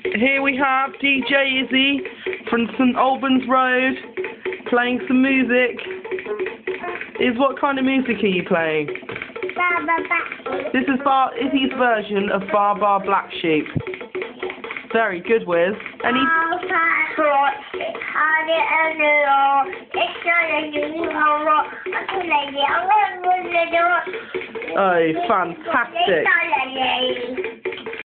Here we have DJ Izzy from St Albans Road playing some music. What kind of music are you playing? This is Izzy's version of Bar Bar Black Sheep. Very good, Wiz. Any? Oh, fantastic.